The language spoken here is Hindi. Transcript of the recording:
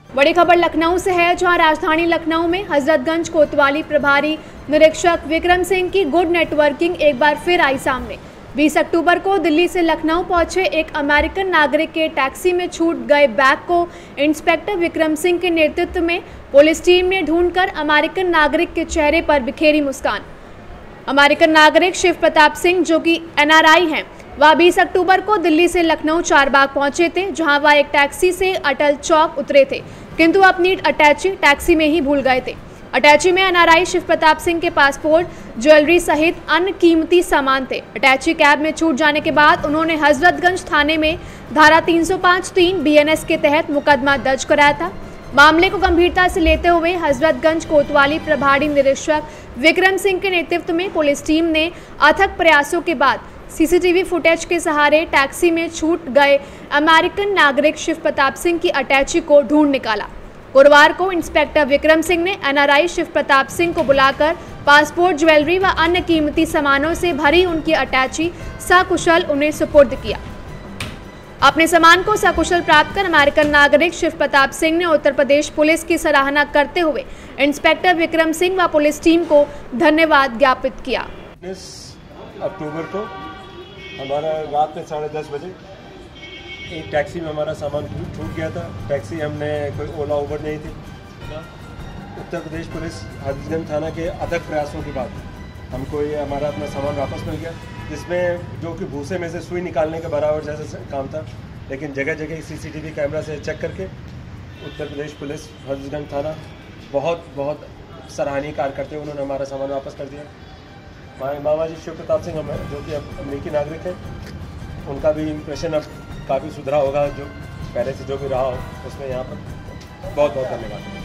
बड़ी खबर लखनऊ से है, जहां राजधानी लखनऊ में हजरतगंज कोतवाली प्रभारी निरीक्षक विक्रम सिंह की गुड नेटवर्किंग एक बार फिर आई सामने। 20 अक्टूबर को दिल्ली से लखनऊ पहुंचे एक अमेरिकन नागरिक के टैक्सी में छूट गए बैग को इंस्पेक्टर विक्रम सिंह के नेतृत्व में पुलिस टीम ने ढूंढकर अमेरिकन नागरिक के चेहरे पर बिखेरी मुस्कान। अमेरिकन नागरिक शिव प्रताप सिंह, जो कि NRI हैं, वह 20 अक्टूबर को दिल्ली से लखनऊ चारबाग पहुंचे थे, जहां वह एक टैक्सी से अटल चौक उतरे थे, किंतु अपनी अटैची टैक्सी में ही भूल गए थे। अटैची में NRI शिव प्रताप सिंह के पासपोर्ट, ज्वेलरी सहित अन्य कीमती सामान थे। अटैची कैब में छूट जाने के बाद उन्होंने हजरतगंज थाने में धारा 305(3) BNS के तहत मुकदमा दर्ज कराया था। मामले को गंभीरता से लेते हुए हजरतगंज कोतवाली प्रभारी निरीक्षक विक्रम सिंह के नेतृत्व में पुलिस टीम ने अथक प्रयासों के बाद CCTV फुटेज के सहारे टैक्सी में छूट गए अमेरिकन नागरिक शिव प्रताप सिंह की अटैची को ढूंढ निकाला। गुरुवार को इंस्पेक्टर विक्रम सिंह ने NRI शिव प्रताप सिंह को बुलाकर पासपोर्ट, ज्वेलरी व अन्य कीमती सामानों से भरी उनकी अटैची सकुशल उन्हें सुपुर्द किया। अपने सामान को सकुशल प्राप्त कर अमेरिकन नागरिक शिव प्रताप सिंह ने उत्तर प्रदेश पुलिस की सराहना करते हुए इंस्पेक्टर विक्रम सिंह व पुलिस टीम को धन्यवाद ज्ञापित किया। 19 अक्टूबर को हमारा रात में 10:30 बजे एक टैक्सी में हमारा सामान छूट गया था। टैक्सी हमने कोई ओला उबर नहीं थी। उत्तर प्रदेश पुलिस हजरतगंज थाना के अथक प्रयासों के बाद हमको ये हमारा अपना सामान वापस मिल गया, जिसमें जो कि भूसे में से सुई निकालने के बराबर जैसा काम था। लेकिन जगह जगह CCTV कैमरा से चेक करके उत्तर प्रदेश पुलिस हजरतगंज थाना बहुत सराहनीय कार्य करते हुए उन्होंने हमारा सामान वापस कर दिया। मामा जी शिव प्रताप सिंह हमें, जो कि अब अमेरिकी नागरिक हैं, उनका भी इम्प्रेशन अब काफ़ी सुधरा होगा, जो पहले से जो भी रहा हो उसमें। यहाँ पर बहुत धन्यवाद।